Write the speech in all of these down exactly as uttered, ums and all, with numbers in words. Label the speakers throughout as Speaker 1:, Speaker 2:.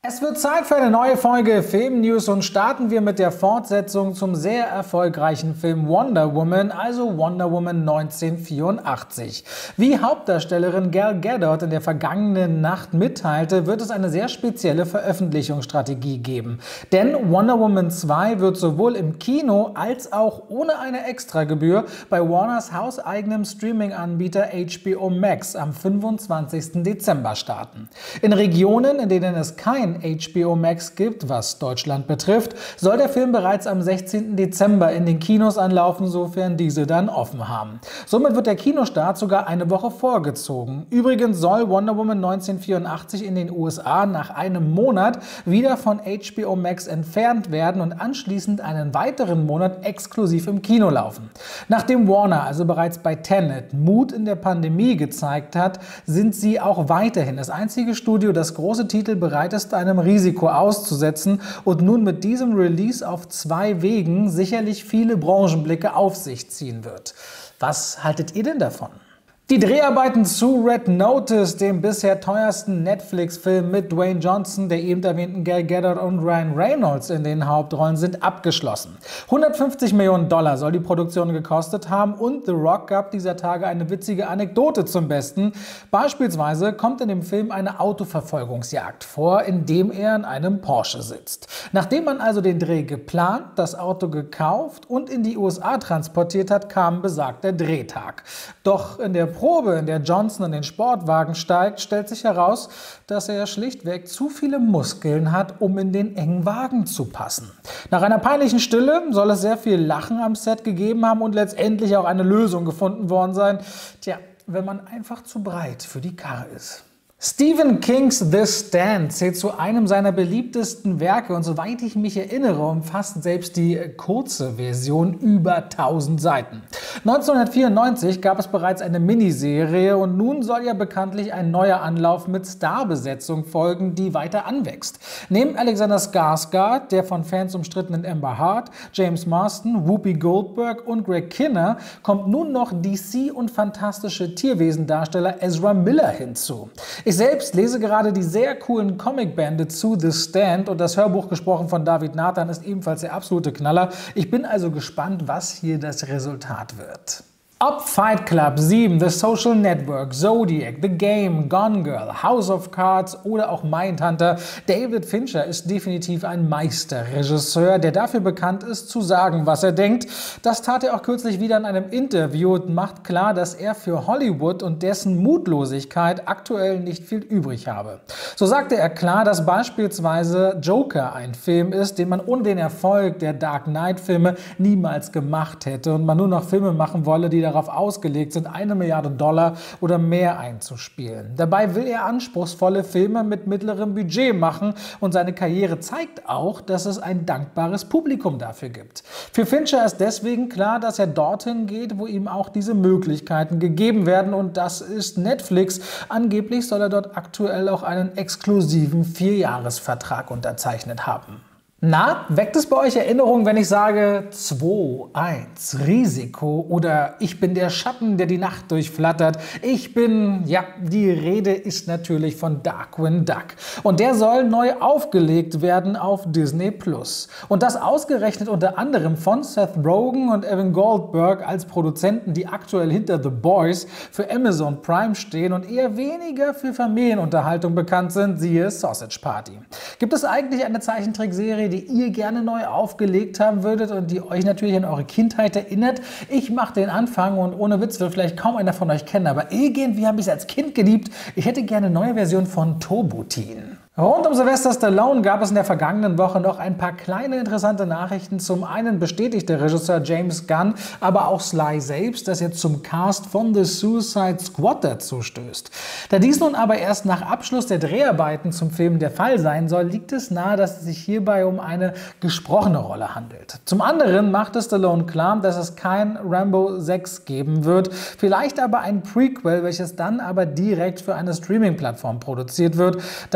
Speaker 1: Es wird Zeit für eine neue Folge Film News und starten wir mit der Fortsetzung zum sehr erfolgreichen Film Wonder Woman, also Wonder Woman neunzehnhundertvierundachtzig. Wie Hauptdarstellerin Gal Gadot in der vergangenen Nacht mitteilte, wird es eine sehr spezielle Veröffentlichungsstrategie geben. Denn Wonder Woman zwei wird sowohl im Kino als auch ohne eine Extragebühr bei Warners hauseigenem Streaming-Anbieter H B O Max am fünfundzwanzigsten Dezember starten. In Regionen, in denen es kein H B O Max gibt, was Deutschland betrifft, soll der Film bereits am sechzehnten Dezember in den Kinos anlaufen, sofern diese dann offen haben. Somit wird der Kinostart sogar eine Woche vorgezogen. Übrigens soll Wonder Woman neunzehnhundertvierundachtzig in den U S A nach einem Monat wieder von H B O Max entfernt werden und anschließend einen weiteren Monat exklusiv im Kino laufen. Nachdem Warner also bereits bei Tenet Mut in der Pandemie gezeigt hat, sind sie auch weiterhin das einzige Studio, das große Titel bereit ist, einem Risiko auszusetzen und nun mit diesem Release auf zwei Wegen sicherlich viele Branchenblicke auf sich ziehen wird. Was haltet ihr denn davon? Die Dreharbeiten zu Red Notice, dem bisher teuersten Netflix-Film mit Dwayne Johnson, der eben erwähnten Gal Gadot und Ryan Reynolds in den Hauptrollen, sind abgeschlossen. hundertfünfzig Millionen Dollar soll die Produktion gekostet haben und The Rock gab dieser Tage eine witzige Anekdote zum Besten. Beispielsweise kommt in dem Film eine Autoverfolgungsjagd vor, in dem er in einem Porsche sitzt. Nachdem man also den Dreh geplant, das Auto gekauft und in die U S A transportiert hat, kam besagter Drehtag. Doch in der Probe, in der Johnson in den Sportwagen steigt, stellt sich heraus, dass er schlichtweg zu viele Muskeln hat, um in den engen Wagen zu passen. Nach einer peinlichen Stille soll es sehr viel Lachen am Set gegeben haben und letztendlich auch eine Lösung gefunden worden sein. Tja, wenn man einfach zu breit für die Karre ist. Stephen Kings The Stand zählt zu einem seiner beliebtesten Werke und soweit ich mich erinnere, umfasst selbst die kurze Version über tausend Seiten. neunzehnhundertvierundneunzig gab es bereits eine Miniserie und nun soll ja bekanntlich ein neuer Anlauf mit Starbesetzung folgen, die weiter anwächst. Neben Alexander Skarsgård, der von Fans umstrittenen Amber Heard, James Marsden, Whoopi Goldberg und Greg Kinnear kommt nun noch D C und fantastische Tierwesendarsteller Ezra Miller hinzu. Ich selbst lese gerade die sehr coolen Comicbände zu The Stand und das Hörbuch, gesprochen von David Nathan, ist ebenfalls der absolute Knaller. Ich bin also gespannt, was hier das Resultat wird. Ob Fight Club, sieben, The Social Network, Zodiac, The Game, Gone Girl, House of Cards oder auch Mindhunter, David Fincher ist definitiv ein Meisterregisseur, der dafür bekannt ist, zu sagen, was er denkt. Das tat er auch kürzlich wieder in einem Interview und macht klar, dass er für Hollywood und dessen Mutlosigkeit aktuell nicht viel übrig habe. So sagte er klar, dass beispielsweise Joker ein Film ist, den man ohne den Erfolg der Dark Knight-Filme niemals gemacht hätte und man nur noch Filme machen wolle, die darauf ausgelegt sind, eine Milliarde Dollar oder mehr einzuspielen. Dabei will er anspruchsvolle Filme mit mittlerem Budget machen und seine Karriere zeigt auch, dass es ein dankbares Publikum dafür gibt. Für Fincher ist deswegen klar, dass er dorthin geht, wo ihm auch diese Möglichkeiten gegeben werden und das ist Netflix. Angeblich soll er dort aktuell auch einen exklusiven Vierjahresvertrag unterzeichnet haben. Na, weckt es bei euch Erinnerungen, wenn ich sage zwei, eins, Risiko oder ich bin der Schatten, der die Nacht durchflattert? Ich bin, ja, die Rede ist natürlich von Darkwing Duck. Und der soll neu aufgelegt werden auf Disney Plus. Und das ausgerechnet unter anderem von Seth Rogen und Evan Goldberg als Produzenten, die aktuell hinter The Boys für Amazon Prime stehen und eher weniger für Familienunterhaltung bekannt sind, siehe Sausage Party. Gibt es eigentlich eine Zeichentrickserie, die ihr gerne neu aufgelegt haben würdet und die euch natürlich an eure Kindheit erinnert? Ich mache den Anfang und ohne Witz will vielleicht kaum einer von euch kennen, aber irgendwie habe ich es als Kind geliebt. Ich hätte gerne eine neue Version von Turbo Teen. Rund um Sylvester Stallone gab es in der vergangenen Woche noch ein paar kleine interessante Nachrichten. Zum einen bestätigte Regisseur James Gunn, aber auch Sly selbst, dass er zum Cast von The Suicide Squad dazu stößt. Da dies nun aber erst nach Abschluss der Dreharbeiten zum Film der Fall sein soll, liegt es nahe, dass es sich hierbei um eine gesprochene Rolle handelt. Zum anderen machte Stallone klar, dass es kein Rambo sechs geben wird, vielleicht aber ein Prequel, welches dann aber direkt für eine Streaming-Plattform produziert wird, da Rambo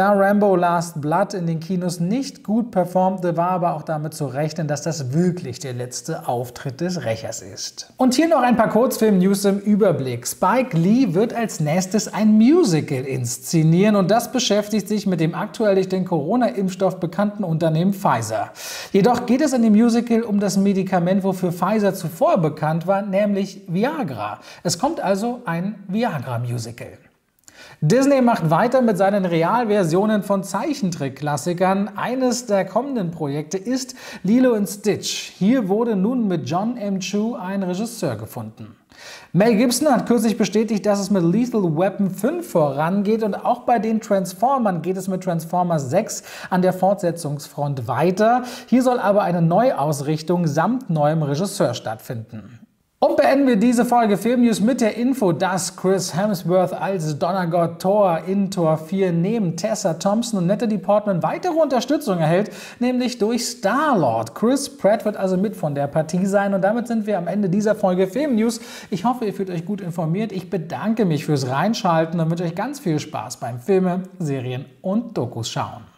Speaker 1: Rambo Last Blood in den Kinos nicht gut performte, war aber auch damit zu rechnen, dass das wirklich der letzte Auftritt des Rächers ist. Und hier noch ein paar Kurzfilm-News im Überblick. Spike Lee wird als nächstes ein Musical inszenieren und das beschäftigt sich mit dem aktuell durch den Corona-Impfstoff bekannten Unternehmen Pfizer. Jedoch geht es in dem Musical um das Medikament, wofür Pfizer zuvor bekannt war, nämlich Viagra. Es kommt also ein Viagra-Musical. Disney macht weiter mit seinen Realversionen von Zeichentrick-Klassikern. Eines der kommenden Projekte ist Lilo and Stitch. Hier wurde nun mit John M. Chu ein Regisseur gefunden. Mel Gibson hat kürzlich bestätigt, dass es mit Lethal Weapon fünf vorangeht und auch bei den Transformern geht es mit Transformers sechs an der Fortsetzungsfront weiter. Hier soll aber eine Neuausrichtung samt neuem Regisseur stattfinden. Und beenden wir diese Folge Filmnews mit der Info, dass Chris Hemsworth als Donnergott Thor in Thor vier neben Tessa Thompson und Natalie Portman weitere Unterstützung erhält, nämlich durch Star-Lord. Chris Pratt wird also mit von der Partie sein und damit sind wir am Ende dieser Folge Filmnews. Ich hoffe, ihr fühlt euch gut informiert. Ich bedanke mich fürs Reinschalten und wünsche euch ganz viel Spaß beim Filme, Serien und Dokus schauen.